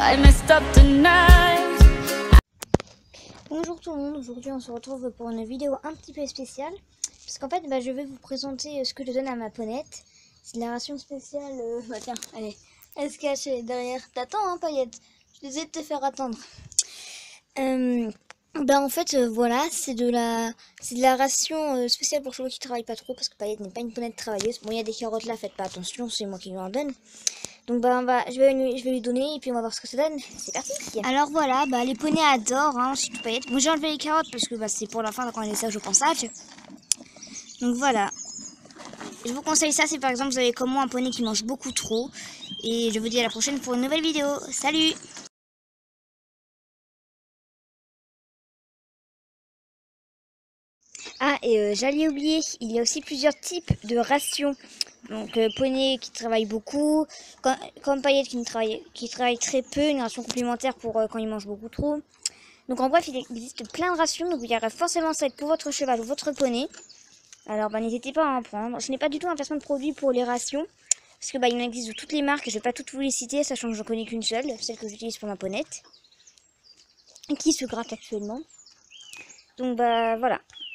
I messed up tonight. Bonjour tout le monde, aujourd'hui on se retrouve pour une vidéo un petit peu spéciale. Parce qu'en fait je vais vous présenter ce que je donne à ma ponette. C'est de la ration spéciale, tiens, allez, elle se cache derrière. T'attends hein Paillette, je disais de te faire attendre. En fait voilà, c'est de la ration spéciale pour ceux qui travaillent pas trop. Parce que Paillette n'est pas une ponette travailleuse. Bon il y a des carottes là, faites pas attention, c'est moi qui lui en donne. Donc je vais lui donner et puis on va voir ce que ça donne. C'est parti. Alors voilà, les poneys adorent, hein, c'est tout Paillette. Bon j'ai enlevé les carottes parce que c'est pour la fin quand on est sage au pansage. Donc voilà. Je vous conseille ça si par exemple vous avez comme moi un poney qui mange beaucoup trop. Et je vous dis à la prochaine pour une nouvelle vidéo. Salut! Ah et j'allais oublier, il y a aussi plusieurs types de rations. Donc poney qui travaille beaucoup, comme Paillette qui travaille très peu, une ration complémentaire pour quand il mange beaucoup trop. Donc en bref, il existe plein de rations, donc il y aura forcément ça pour votre cheval ou votre poney. Alors n'hésitez pas à en prendre. Ce n'est pas du tout un placement de produit pour les rations, parce que il en existe de toutes les marques, et je vais pas toutes vous les citer, sachant que j'en connais qu'une seule, celle que j'utilise pour ma ponette, qui se gratte actuellement. Donc voilà.